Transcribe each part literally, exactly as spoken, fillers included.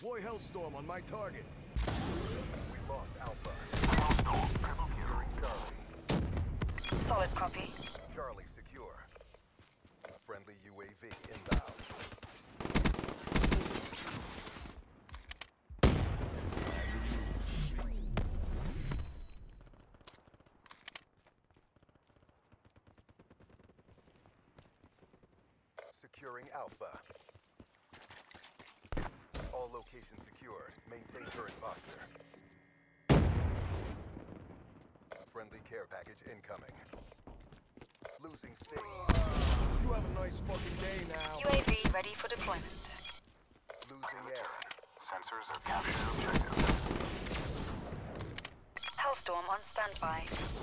Deploy Hellstorm on my target. We lost Alpha. Hellstorm, securing Charlie. Solid copy. Charlie secure. Friendly U A V inbound. Securing Alpha. All locations secured. Maintain current posture. Friendly care package incoming. Losing C. You have a nice fucking day now. U A V ready for deployment. Losing air. Sensors have captured objective. Hellstorm on standby.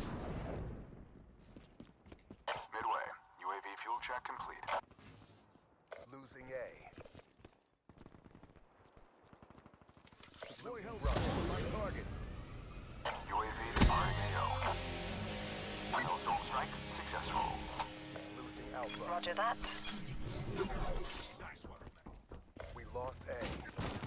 Midway. U A V fuel check complete. Losing A. Deploy Losing Hellstorm on Bravo. my target. U A V departing A O. Hellstorm strike successful. Losing Alpha. Roger that. We lost A.